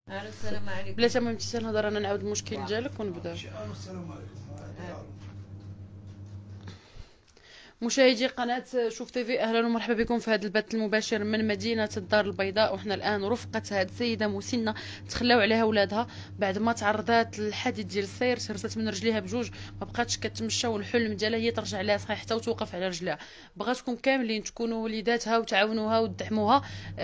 السلام عليكم. بلاتي المهم تنهضر انا نعاود المشكل ديالك ونبدا. السلام عليكم. مشاهدي قناة شوف تيفي، اهلا ومرحبا بكم في هذا البث المباشر من مدينة الدار البيضاء. وحنا الان رفقة هذه السيدة مسنة تخلاو عليها ولادها بعد ما تعرضات للحادث ديال السير، شرست من رجليها بجوج، ما بقاتش كتمشى، والحلم ديالها هي ترجع لها صحيح حتى وتوقف على رجلها. بغاتكم كاملين تكونوا وليداتها وتعاونوها وتدعموها.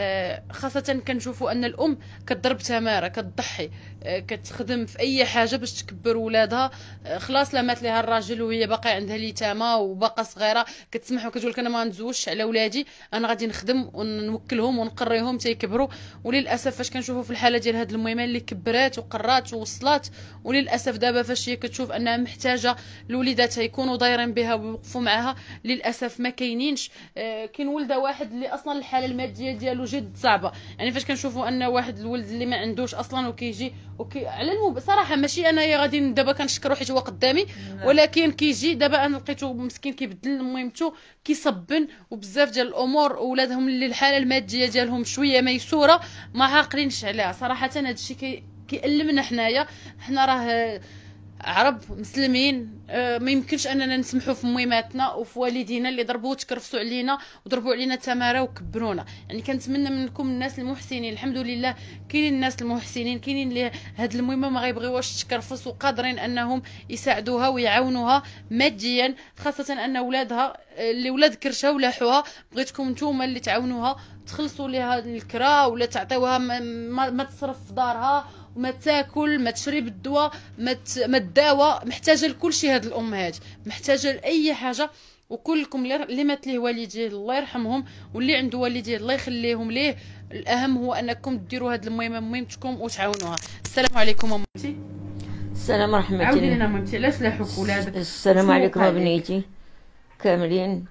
خاصة كنشوفوا ان الام كتضرب تماره، كتضحي، كتخدم في اي حاجه باش تكبر ولادها. خلاص لا مات ليها الراجل وهي باقي عندها اليتامى وباقا صغيره، كتسمح وكتقول لك انا ما نتزوجش على ولادي، انا غادي نخدم ونوكلهم ونقريهم تيكبروا. وللاسف فاش كنشوفوا في الحاله ديال هاد الميمه اللي كبرات وقرات ووصلات، وللاسف دابا فاش هي كتشوف انها محتاجه لوليداتها يكونوا دايرين بها ويوقفوا معاها، للاسف ما كاينينش. كاين ولده واحد اللي اصلا الحاله الماديه ديالو جد صعبه، يعني فاش كنشوفوا ان واحد الولد اللي ما عندوش اصلا وكيجي على صراحه ماشي انايا غادي دابا كنشكرو حيت هو قدامي، ولكن كيجي دابا انا لقيتو مسكين كيبدل ميمتو كيصبن وبزاف ديال الامور، ولادهم اللي الحاله الماديه ديالهم شويه ميسوره ما عاقلينش عليها. صراحه هذا الشيء كيألمنا حنايا. حنا راه عرب مسلمين، ما يمكنش اننا نسمحوا في ميماتنا وفي والدينا اللي ضربوا وتكرفسوا علينا وضربوا علينا تماره وكبرونا. يعني كنتمنى منكم الناس المحسنين، الحمد لله كاينين الناس المحسنين، كاينين اللي هاد الميمه ما غيبغيوش تكرفس وقادرين انهم يساعدوها ويعاونوها ماديا، خاصه ان ولادها اللي ولاد كرشه ولاحوها. بغيتكم نتوما اللي تعاونوها، تخلصوا ليها الكرا ولا تعطيوها ما تصرف في دارها، وما تاكل، ما تشرب الدواء، ما تداوى. محتاجه لكل شيء هاد الامهات، محتاجه لاي حاجه. وكلكم اللي مات ليه والديه الله يرحمهم، واللي عنده والديه الله يخليهم ليه. الاهم هو انكم ديروا هاد المهمه مهمتكم وتعاونوها. السلام عليكم مامتي. السلام ورحمة الله. عاودي لنا مامتي علاش لاحوك ولادك؟ السلام عليكم بنيتي كاملين.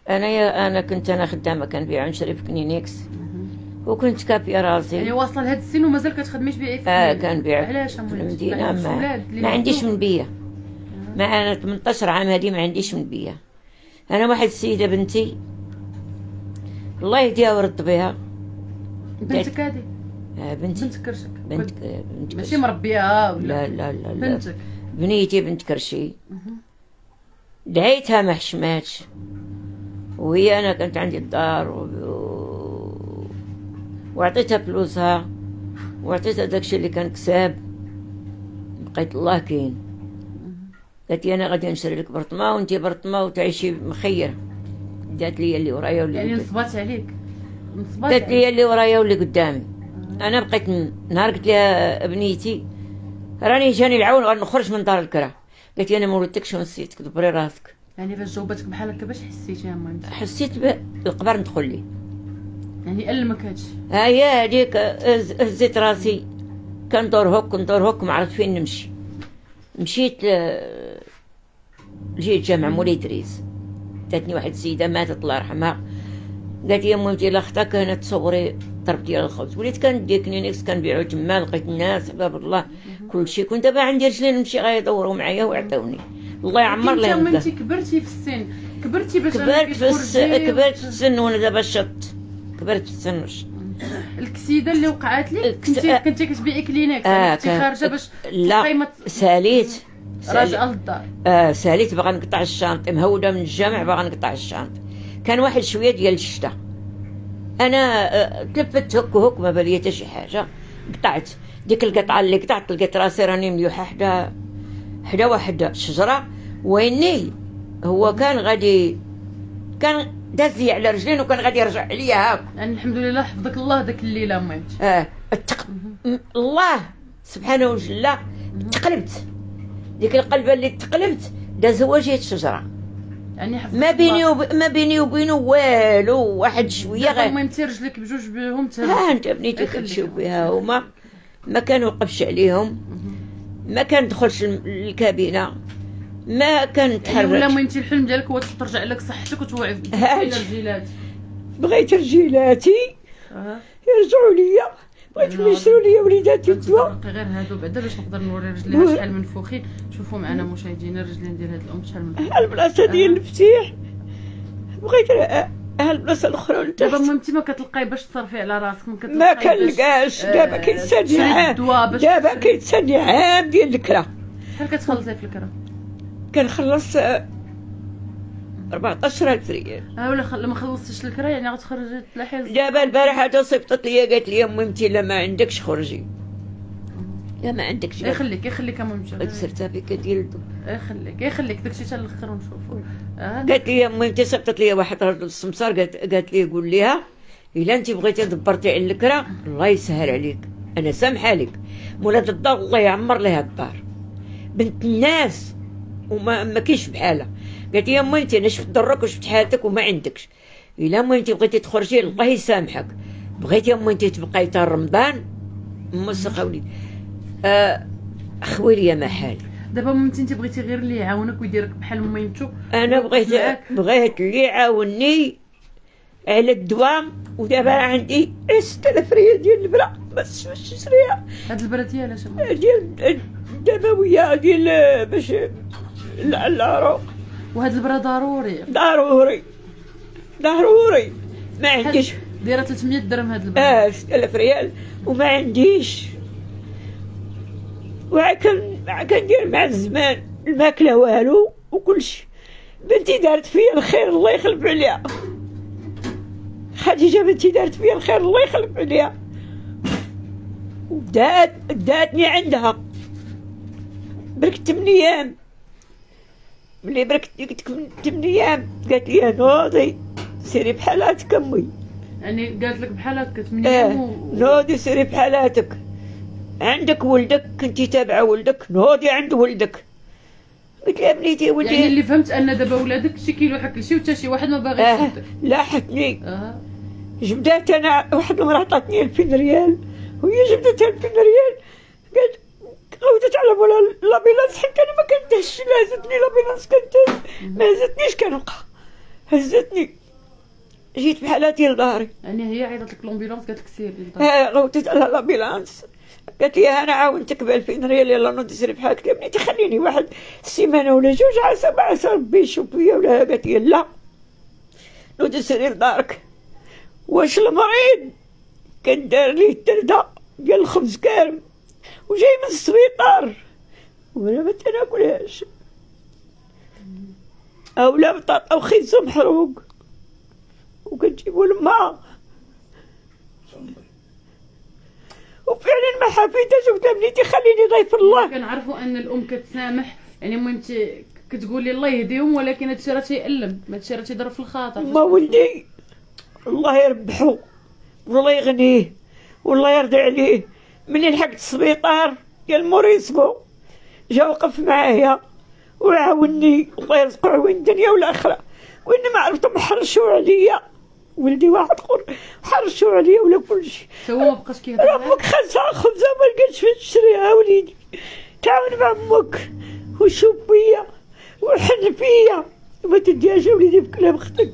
انا كنت خدامه كنبيع ونشري في كنينيكس، وكنت كابيه راسي. يعني واصله لهاد السن ومازال كتخدمي تبيعي في كنبيع. علاش في المدينه؟ ما عنديش من بيا. ما انا 18 عام هذه ما عنديش من بيا. انا واحد السيده بنتي الله يهديها ويرد بها. بنتك هذه؟ بنتي. بنت كرشك؟ بنت ماشي مربياها ولا؟ لا لا لا, لا. بنتك بنيتي بنت كرشي. دعيتها ما حشماتش، وهي انا كنت عندي الدار وعطيتها فلوسها وعطيتها داكشي اللي كان كساب. بقيت الله كاين. قالت لي انا غادي نشري لك برطمه وانتي برطمه وتعيشي مخيره. دات لي اللي ورايا واللي يعني قدامي. نصبات عليك؟ دات لي اللي ورايا واللي قدامي. انا بقيت نهار قلت لها بنيتي راني جاني العون غنخرج من دار الكرا. قالت لي انا ما ولدتكش ونسيتك، دبري راسك. يعني فاش جاوبتك بحال هكا باش حسيتي يا مامتي؟ حسيت بالقبر ندخل لي. يعني ألمك هادشي؟ هي هذيك هزيت راسي، كندور هك ما عرفت فين نمشي. مشيت جيت جامع مولاي دريس. جاتني واحد السيده ماتت الله يرحمها، قالت لي مامتي لا اختك هنا تصوري ضرب ديال الخبز. وليت كندي كنينيكس كنبيعو تما، لقيت الناس باب الله كلشي. كنت دابا عندي رجلين نمشي غيدوروا معايا ويعطيوني. الله يعمر لهم. انت كبرتي في السن، كبرتي باش كبرت في السن وانا دابا شط. كبرت في السن. الكسيده اللي وقعت لك كنتي كتبيعي كلينكس؟ كنتي خارجه باش لا ساليت راجعه للدار. ساليت باغا نقطع الشانط، مهوده من الجامع باغا نقطع الشانط. كان واحد شويه ديال الشتا، انا تلفت هك ما بالي حتى شي حاجه. قطعت ديك القطعه اللي قطعت، لقيت راسي راني مليوحه حدا واحد الشجره. ويني هو كان غادي، كان داز لي على رجلين وكان غادي يرجع عليا هاك. يعني الحمد لله حفظك الله داك الليله مامتي. الله سبحانه وجل. تقلبت ديك القلبه اللي تقلبت، داز هو جهه الشجره. يعني حفظك ما بيني وبينه والو، واحد شويه غير. مامتي رجلك بجوج بهم انت بنيتي كنمشيو بها، وما ما كنوقفش عليهم، ما كندخلش للكابينه، ما كنتحرك. يعني ولا مامتي الحلم ديالك هو ترجع لك صحتك وتوعف رجيلاتك؟ بغيت رجيلاتي يرجعوا ليا، بغيتهم يشروا لي وليداتي الدواء. غير هادو بعدا باش نقدر نوري رجليها شحال منفوخين. شوفوا معنا مشاهدينا الرجلين ديال هاد الام شحال منفوخين. البلاصه ديال المفتيح بغيت البلاصه الاخرى لتحت. دابا مامتي ما كتلقاي باش تصرفي على راسك، ما كنلقاش. دابا كيتسالني عام، دابا كيتسالني عام ديال الكرا. شحال كتخلصي في الكرا؟ كنخلص 14,000 ريال. ولا ما خلصتيش الكرا يعني غتخرجي تلاحي. دابا البارحه صيفطت ليا قالت لي مامتي لا ما عندكش خرجي، لا ما عندكش. يخليك مامتي كسرتها فيك ديال الدو. يخليك داكشي حتى الاخر ونشوفو. قالت لي مامتي صيفطت ليا واحد راجل السمسار، قالت لي قول ليها الا انت بغيتي دبرتي على الكرا الله يسهل عليك، انا سامحه لك. مولات الدار الله يعمر ليها الدار، بنت الناس وما كاينش بحالها. قالت لي مامتي انا شفت ضرك وشفت حالتك وما عندكش، الا مامتي بغيتي تخرجي الله يسامحك، بغيتي مامتي تبقاي حتى رمضان موسخه وليد خويليا ما حالي. دابا مامتي انت بغيتي غير اللي يعاونك ويديرك بحال ميمتو. انا بغيت اللي يعاونني على الدواء، ودابا عندي 6000 ريال ديال البرا باش نشريها. هاد البرا ديال اش ديال الدمويه ديال باش العروق. وهاد البرا ضروري ما عنديش. دايره 300 درهم هاد البرا. 6000 ريال وما عنديش. كندير مع الزمان الماكله والو وكلشي. بنتي دارت فيا الخير الله يخلف عليها، خديجه بنتي دارت فيا الخير الله يخلف عليها، داتني عندها برك 8 ايام. ملي برك 8 ايام قالت لي نوضي سيري بحالاتك امي. يعني قالت لك بحال هكا 8 ايام نوضي سيري بحالاتك، عندك ولدك كنتي تابعه ولدك، نوضي عند ولدك. قلت لها بنيتي ولدي يعني اللي فهمت ان دابا ولادك شي كيلوحك لشي وتا شي واحد ما باغيش يشوفك. لاحتني. جبدات انا واحد المراه عطاتني 2000 ريال وهي جبدتها 2000 ريال قالت غوتت على مولا لابيلانس حتى انا ما كنتهش. هزتني لابيلانس كنت ما هزتنيش كنبقى هزتني. جيت بحالاتي لداري. يعني هي عيطت لك لومبيلونس قالت لك سيري لداري. غوتت على لابيلانس قالت لي انا عاونتك ب 2000 ريال يلا نوضي سيري بحالك. يا بنتي خليني واحد سيمانه ولا جوج عسى ربي يشوف فيا ولا. قالت لي لا نوضي سيري لدارك. واش المريض كان دار ليه التردة ديال الخبز كارم وجاي من السبيطار وانا ما تناكلهاش، اولا بطاطا وخيس محروق وكنجيبو الماء. وفعلا ما حبيتهاش وقلت بنيتي خليني ضيف الله. كنعرفوا ان الام كتسامح، يعني المهم كتقولي الله يهديهم، ولكن هادشي راه تيألم، هادشي راه تيضرب في الخاطر. ما ولدي الله يربحو والله يغنيه والله يرضي عليه. ملي لحقت السبيطار ديال موريسكو جا وقف معايا وعاوني الله يرزقو عوين الدنيا والاخره. وين ما عرفتهم حرشوا عليا ولدي واحد اخر حرشوا عليا ولا كلشي. هو ما بقاش كيهضر معاك. امك خاصها خبزه ما لقيتش فين تشريها وليدي. تعاون مع امك وشوف فيا وحن فيا وما تديهاش وليدي بكلام اختك.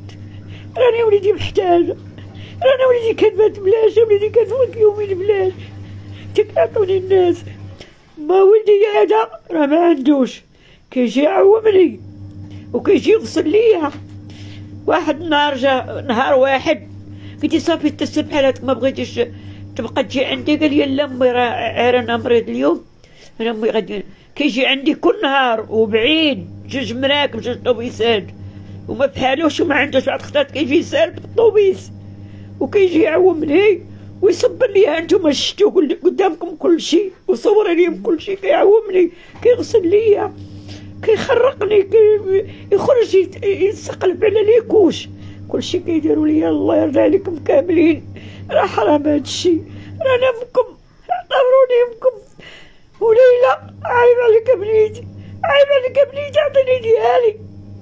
راني وليدي محتاجه، راني وليدي كنبات بلاش، وليدي كنفوت يومين بلاش تكعطوني الناس. ما ولدي هذا راه ما عندوش، كيجي يعومني وكيجي يغسل ليا. واحد النهار جا نهار واحد قلت صافي تسير بحالاتك ما بغيتيش تبقى تجي عندي. قال لي لا امي راه انا مريض اليوم، انا امي غادي كيجي عندي كل نهار وبعيد 2 مراكب 2 طوبيسات وما بحالوش وما عندوش. بعد خطات كيجي سالب في الطوبيس وكيجي يعومني ويصب لي انتم شفتوا قدامكم كل شيء وصور عليهم كل شيء. كيعومني كيغسل ليا كيخرقني يخرج يتسقلب على ليكوش كل شيء كيديروا ليا. الله يرضى عليكم كاملين، راه حرام هذا الشيء، رانا امكم اعتبروني امكم. وليلى عيب عليك بنيتي، عيب عليك بنيتي عطيني ديالي.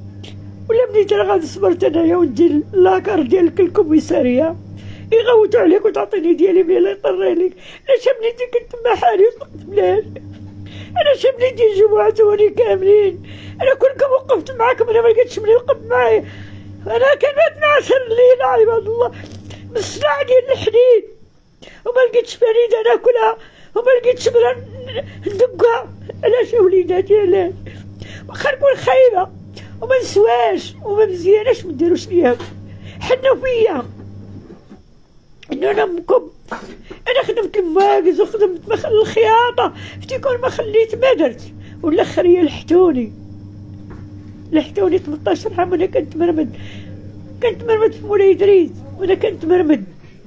ولا بنيتي راه غادي صبرت انايا وندير لاكار ديالك الكوميساريه يغوتوا عليك وتعطيني ديالي بلا لا يطر عليك. انا شبنيتي كنت مع حالي وطلقت بلاش، انا شبنيتي جمعتوني كاملين. انا كلكم وقفت معاكم، انا ما لقيتش من يوقف معايا. انا كانت 12 الليل عباد الله بالصناع ديال الحديد وما لقيتش فريده ناكلها وما لقيتش بلا ندقها. علاش يا وليداتي علاش؟ واخا نكون خايبه وما نسواش وما مزياناش ما ديروش ليا. حنوا فيا انه انا امكم. انا خدمت المواقز وخدمت الخياطه، فتيكون ما خليت ما درت. والاخر هي لحتوني 18 عام وانا كنت مرمد في مولاي ادريس وانا كنت مرمد.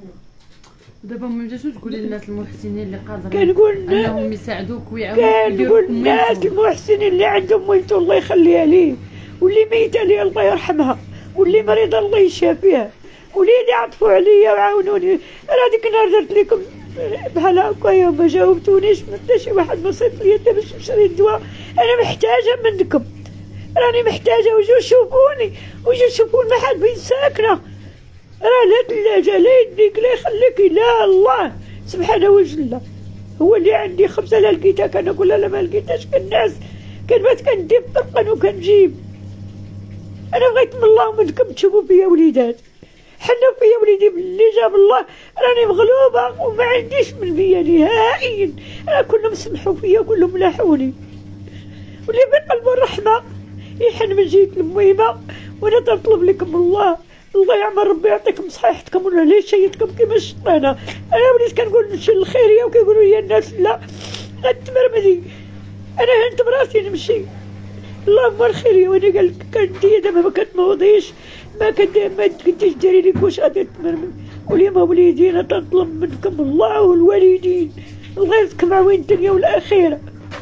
دابا ما شنو تقولي للناس المحسنين اللي قادرين كنقول انهم يساعدوك ويعاونوك؟ كنقول الناس المحسنين اللي عندهم ميتو الله يخليها ليه، واللي ميته ليه الله يرحمها، واللي مريضه الله يشافيها، وليدي عطفوا عليا وعاونوني. انا ديك النهار درت لكم بحال هكايا وما جاوبتونيش، حتى شي واحد بسيط ليا باش نشري الدواء. انا محتاجه منكم، راني محتاجه. وجو شوفوني، وجو شوفون ما حد بين ساكنه. راه لا ثلاجه لا يديك لا يخليكي، لا الله سبحانه وجل هو اللي عندي خبزه لا لقيتها كنقول لا ما لقيتهاش. كالناس كنبات كندير طرقا وكنجيب. انا بغيت من الله ومنكم تشوفوا فيا وليدات، حنوا فيا وليدي باللي جاب الله. راني مغلوبه وما عنديش من فيا نهائيا. راه كلهم سمحوا فيا وكلهم لاحوني، واللي بقلبه الرحمه يحن من جهه المهمه. وانا تطلب لكم الله يعمر ربي يعطيكم صحيحتكم ولا ليش شيتكم كيما الشطانه. انا وليت كنقول نمشي للخيريه وكيقولوا لي الناس لا غتمرمدي. انا هنت براسي نمشي اللهم الخيريه. وانا قال لك كنتي دابا ما كتنوضيش، ما كنتيش ديري لك واش غادي تمرمد. واليوم وليدينا تنطلب منكم الله والوالدين الله يرزقكم عوين الدنيا والاخره.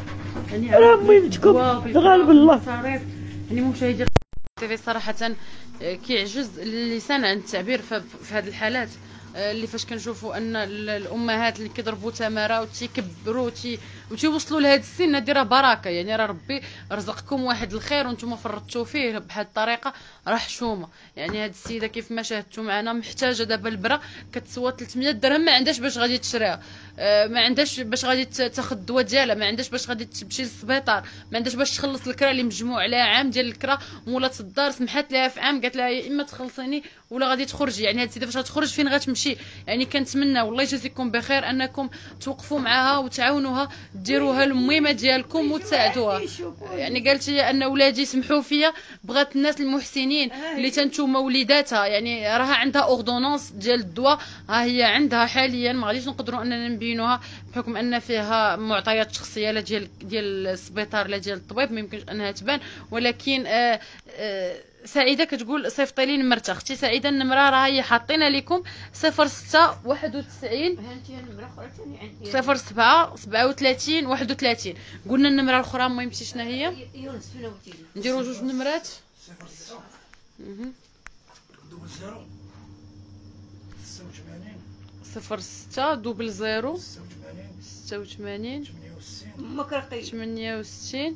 راه مهمتكم غالب الله. يعني مشاهدي تيفي صراحه كيعجز اللسان عن التعبير في هذه الحالات اللي فاش كنشوفوا ان الامهات اللي كيضربوا تماره وتيكبروا وتيوصلوا لهذا السن. هذه راه بركه، يعني راه ربي رزقكم واحد الخير وانتم فرطتوا فيه بهذه الطريقه، راه حشومه. يعني هذه السيده كيف ما شاهدتوا معنا محتاجه دابا البرا كتسوى 300 درهم، ما عندهاش باش غادي تشريها، ما عندهاش باش غادي تاخذ الدواء ديالها، ما عندهاش باش غادي تمشي للسبيطار، ما عندهاش باش تخلص الكرا اللي مجموع عليها عام ديال الكرا. مولاة الدار سمحات لها في عام قالت لها يا اما تخلصيني ولا غادي تخرجي. يعني هذه السيده فاش غتخرج فين غتمشي؟ يعني كنتمنى والله يجازيكم بخير انكم توقفوا معها وتعاونوها، ديروها المهمه ديالكم وتساعدوها. يعني قالت لي ان ولادي سمحوا فيا، بغات الناس المحسنين اللي تنتوما وليداتها يعني راها عندها اوردونونس ديال الدواء، ها هي عندها حاليا، ما غاديش نقدروا اننا نبينوها بحكم ان فيها معطيات شخصيه لا ديال السبيطار لا ديال الطبيب، ما يمكنش انها تبان. ولكن سعيده كتقول صيفطي لي نمرتها. اختي سعيده النمره راه هي حاطينها لكم 06 91 07 37 31. قلنا النمره الاخرى المهم شنو هي؟ نديروا جوج نمرات. 06 00 86 68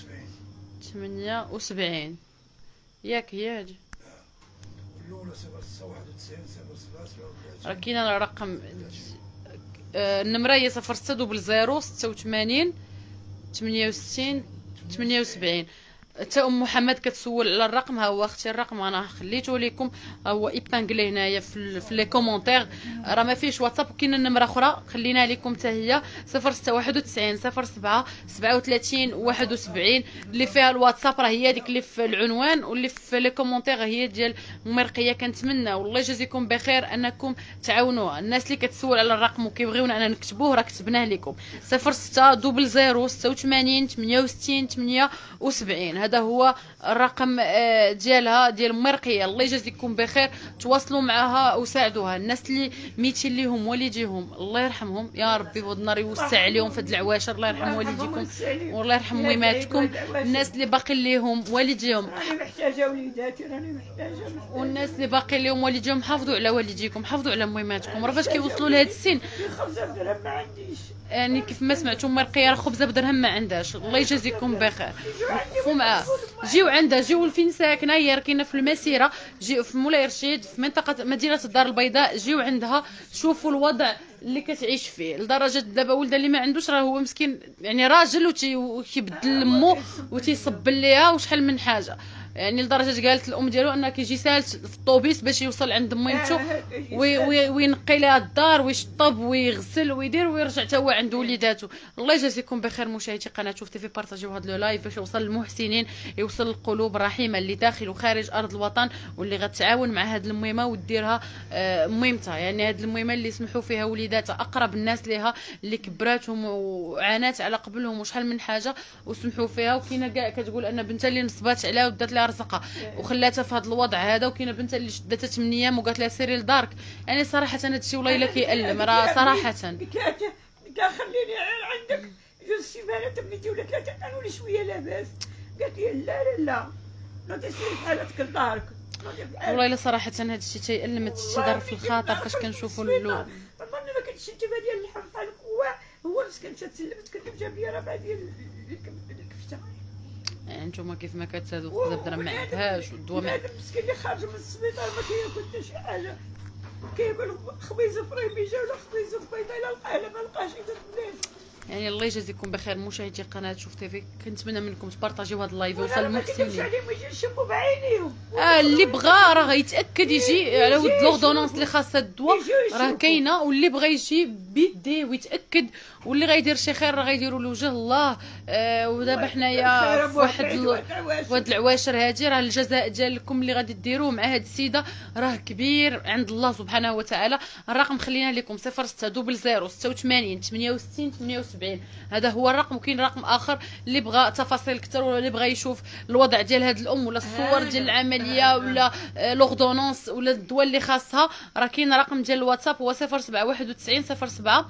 78. ياك هي هادي الاولى 91 راه كاين الرقم. النمره هي 06 00 86 68 78. حتى ام محمد كتسول على الرقم، ها هو اختي الرقم انا خليته لكم، ها هو ايبانغلي هنايا في لي كومونتير. راه ما فيش واتساب. وكاين النمره اخرى خلينا لكم حتى هي 06 91 07 37 71 اللي فيها الواتساب، راه هي ديك اللي في العنوان، واللي في لي كومونتير هي ديال مرقيه. كنتمنى والله يجازيكم بخير انكم تعاونوها. الناس اللي كتسول على الرقم وكيبغيونا انا نكتبوه راه كتبناه لكم 06 00 86 68 78. هذا هو الرقم ديالها ديال مرقيه. الله يجازيكم بخير، تواصلوا معها وساعدوها. الناس اللي ميتين ليهم والديهم الله يرحمهم يا ربي، والنار يوسع عليهم في هاد العواشر، الله يرحم والديكم والله يرحم ميماتكم. الناس اللي باقي ليهم والديهم راني محتاجه وليداتي، راني محتاجه. والناس اللي باقي لهم والديهم حافظوا على والديكم، حافظوا على ميماتكم. راه فاش كيوصلوا لهاد السن خبزه بدرهم ما عنديش. يعني كيف ما سمعتوا مرقيه راه خبزه بدرهم ما عندهاش. الله يجازيكم بخير، وقفوا معاه. جيو عندها، جيو فين ساكنه هي، راكينه في المسيره، جيو في مولاي رشيد في منطقه مدينه الدار البيضاء. جيو عندها شوفوا الوضع اللي كتعيش فيه، لدرجه دابا ولدها اللي ما عندوش راه هو مسكين يعني راجل وكيبدل لمو وتيصب ليها وشحال من حاجه. يعني لدرجه قالت الام ديالو انه كيجي سالت في الطوبيس باش يوصل عند ميمتو وينقي لها الدار ويشطب ويغسل ويدير ويرجع حتى هو عند وليداتو. الله يجازيكم بخير مشاهدي قناه شوف تيفي، بارطاجيو هذا لو لايف باش يوصل للمحسنين، يوصل القلوب الرحيمه اللي داخل وخارج ارض الوطن، واللي غتعاون مع هاد الميمه وديرها ميمتها. يعني هاد الميمه اللي سمحوا فيها وليداتها اقرب الناس ليها اللي كبراتهم وعانات على قبلهم وشحال من حاجه وسمحوا فيها، وكاينه كاع كتقول ان بنتها اللي نصبات عليها ودات لها رزقها وخلاتها في هذا الوضع هذا، وكاينه بنتها اللي شدتها 8 ايام وقالت لها سيري لدارك. يعني صراحه هذا الشيء والله الا كيألم راه صراحه. قال خليني عندك جوج سيمانات بنتي ولا 3 نولي شويه لاباس. قالت لي لا لا لا نوضي سيري بحالك لدارك. والله الا صراحه هذا الشيء تيألم، هذا الشيء ضر في الخاطر فاش كنشوفوا ما كنتش الجبهه ديال اللحم بحال هو مسكين تسلمت كنت جاب لي ربعه ديال الكفته. يعني نتوما كيف ما كتسادوا خذ الدرهم ما عندهاش والدواء ما عندهاش. مسكين اللي خارج من السبيطار ما كياكل حتى شي حاجه، كياكل خبيزه فريميجه ولا خبيزه بيضه الا لقاها ما لقاش يدير بلاش. يعني الله يجازيكم بخير مشاهدي قناه شوف تيفي، كنتمنى منكم تبارطاجيو هذا اللايف يوصل للمحسنين. اللي بغى راه غيتاكد يجي على ود لوردونونس اللي خاصها الدواء راه كاينه، واللي بغى يجي بيديه ويتاكد، واللي غيدير شي خير راه غيديروا لوجه الله. ودابا حنايا في واحد العواشر هادي راه الجزاء ديالكم اللي غادي ديروه مع هاد السيده راه كبير عند الله سبحانه وتعالى. الرقم خلينا لكم 0600 86 68 78، هذا هو الرقم. وكاين رقم اخر اللي بغى تفاصيل اكثر ولا اللي بغى يشوف الوضع ديال هاد الام ولا الصور ديال العمليه ولا لوردونونس ولا الدواء اللي خاصها، راه كاين رقم ديال الواتساب هو 0791 07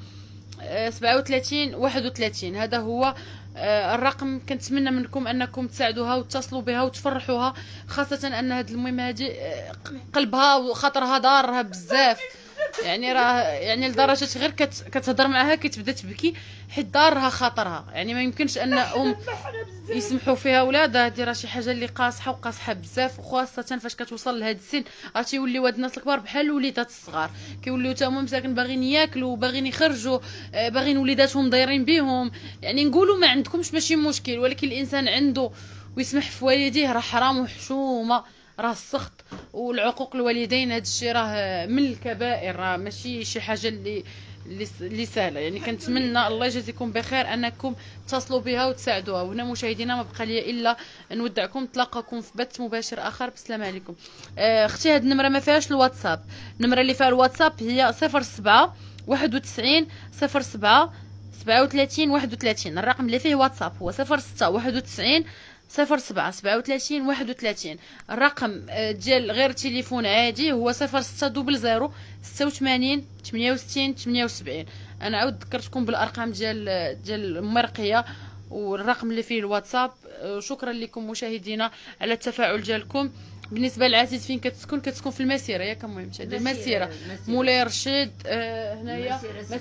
37 31. هذا هو الرقم. كنتمنى منكم انكم تساعدوها وتصلوا بها وتفرحوها، خاصه ان هاد المهمه هادي قلبها وخاطرها دارها بزاف. يعني راه يعني لدرجه غير كتهضر معاها كتبدا تبكي حيت دارها خاطرها. يعني ما يمكنش ان يسمحوا فيها ولادها، هذه راه شي حاجه اللي قاصحه وقاصحه بزاف، وخاصه فاش كتوصل لهاد السن راه تيوليو هاد الناس الكبار بحال الوليدات الصغار، كيوليو حتى هما مساكن باغيين ياكلوا باغيين يخرجوا باغيين وليداتهم دايرين بهم. يعني نقولوا ما عندكمش ماشي مشكل، ولكن الانسان عنده ويسمح في والديه راه حرام وحشومه، راه السخط والعقوق الوالدين هذا الشيء راه من الكبائر، راه ماشي شي حاجه اللي سهله. يعني كنتمنى الله يجازيكم بخير انكم تصلوا بها وتساعدوها. وهنا مشاهدينا ما بقى لي الا نودعكم، نتلاقاكم في بث مباشر اخر. بالسلام عليكم. اختي هاد النمره ما فيهاش الواتساب، النمره اللي فيها الواتساب هي 07 91 07 37 31. الرقم اللي فيه واتساب هو 06 91 07 37 31. الرقم ديال غير تليفون عادي هو 0600 86 68 78. انا عاود ذكرتكم بالارقام ديال مرقيه والرقم اللي فيه الواتساب. شكرا لكم مشاهدينا على التفاعل ديالكم. بالنسبه للعزيز فين كتسكن في المسيره ياك المهم المسيره مولاي رشيد. هنايا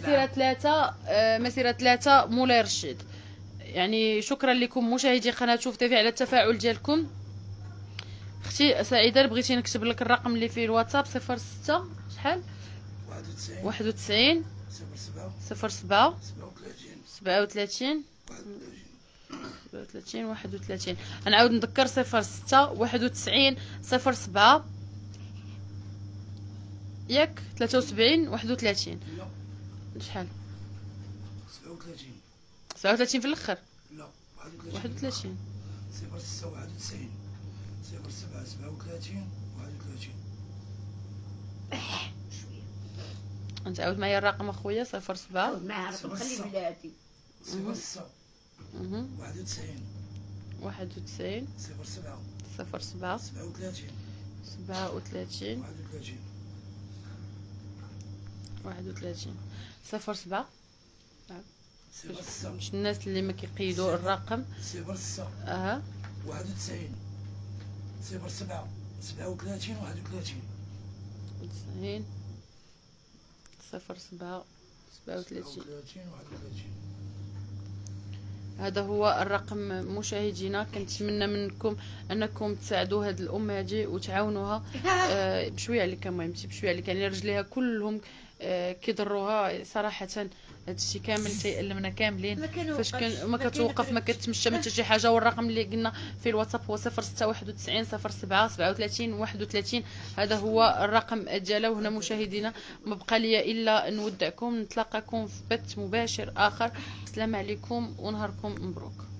مسيره 3 مولاي رشيد. يعني شكرا لكم مشاهدي قناه شوف تيفي على التفاعل ديالكم. اختي سعيده بغيتي نكتب لك الرقم اللي فيه الواتساب 06 شحال 91 07 37 31. غنعاود نذكر 06 91 07 ياك 73 31. شحال 37 في الاخر؟ لا 31. 06 91 07 37 31. نتعاود معايا الرقم اخويا 07 معها رقم خلي بلاتي 06 91 91 07 07 37 37 31. 07 باش الناس اللي ما كيقيدوا الرقم 06 91 07 37 31 90 07 37 31. هذا هو الرقم مشاهدينا. كنتمنى منكم انكم تساعدوا هذه الام هذه وتعاونوها بشويه عليك المهم بشويه عليك. يعني رجليها كلهم كيضروها صراحه. هادشي كامل تيألمنا كاملين فاش ما كتوقف ما كتمشى ما حتى شي حاجه. والرقم اللي قلنا في الواتساب هو 0691 07 37 31. هذا هو الرقم ديالها. وهنا مشاهدينا ما بقى لي الا نودعكم، نتلاقاكم في بث مباشر اخر. السلام عليكم ونهاركم مبروك.